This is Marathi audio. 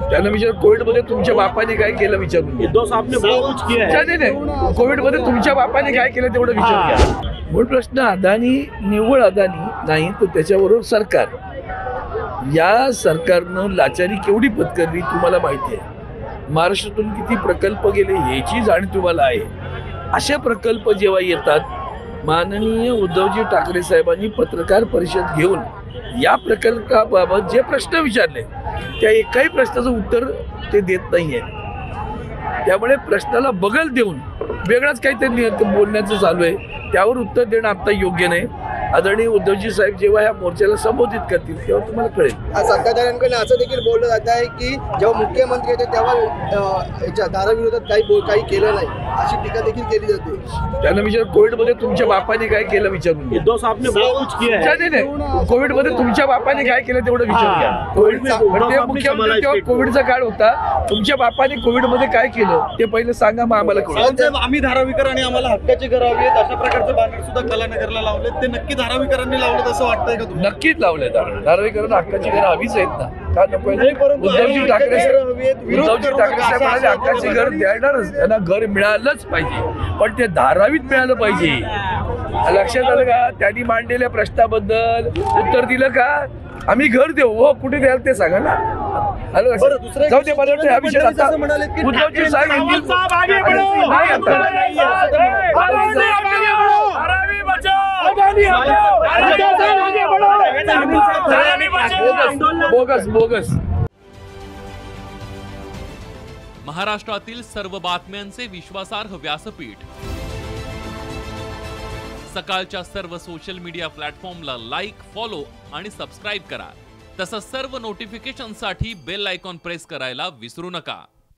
त्यांना विचार कोविडमध्ये तुमच्या बापाने काय केलं विचारून घ्या. नाही कोविडमध्ये तुमच्या बापाने काय केलं तेवढं विचारून घ्या. मूळ प्रश्न अदानी निव्वळ अदानी नाही तर त्याच्याबरोबर सरकार, या सरकारनं लाचारी केवढी पत्करली तुम्हाला माहिती आहे. महाराष्ट्रातून किती प्रकल्प गेले याची जाणीव तुम्हाला आहे. असे प्रकल्प जेव्हा येतात माननीय उद्धवजी ठाकरे साहेबांनी पत्रकार परिषद घेऊन या प्रकल्पाबाबत जे प्रश्न विचारले त्या एकाही प्रश्नाचं उत्तर ते देत नाहीये. त्यामुळे प्रश्नाला बगल देऊन वेगळाच काहीतरी बोलण्याचं चालू आहे, त्यावर उत्तर देणं आता योग्य नाही. आदरणीय उद्धवजी साहेब जेव्हा ह्या मोर्चाला संबोधित करतील तेव्हा तुम्हाला कळेल. सत्ताधाऱ्यांकडे असं देखील बोललं जात आहे की जेव्हा मुख्यमंत्री येते तेव्हा याच्या दाराविरोधात काही केलं नाही अशी टीका देखील केली जाते. त्यांना विचार कोविडमध्ये तुमच्या बापाने काय केलं विचारून घ्या. नाही कोविडमध्ये तुमच्या बापाने काय केलं तेवढं विचारून घ्या. मुख्यमंत्री तेव्हा कोविडचा काळ होता, तुमच्या बापाने कोविडमध्ये काय केलं ते पहिलं सांगा, मग आम्हाला कळलं. आम्ही धारावीकर आणि आम्हाला हक्काची घरं हवी आहेत अशा प्रकारचे बॅनर सुद्धा कलानगरला लावले, ते नक्की धारावीकरांनी लावलेत असं वाटतंय का तुम्हाला? नक्कीच लावले. धारावीकरांना हक्काची घरं हवीच आहेत ना, का नको? उद्धवजी ठाकरे साहेब म्हणाले हक्काची घर देणारच, त्यांना घर मिळालंच पाहिजे, पण ते धारावीत मिळालं पाहिजे. लक्षात आलं का? त्यांनी मांडलेल्या प्रश्नाबद्दल उत्तर दिलं का? आम्ही घर देऊ, हो कुठे द्याल ते सांगा ना. जाऊ दे, मला वाटतं हा विषय आता उद्धवजी साहेब बोगस बोगस. महाराष्ट्रातील सर्व बातम्यांचे विश्वासार्ह व्यासपीठ, सकाळच्या सर्व सोशल मीडिया प्लॅटफॉर्मला लाईक, फॉलो आणि सबस्क्राईब करा. तसंच सर्व नोटिफिकेशनसाठी बेल आयकॉन प्रेस करायला विसरू नका.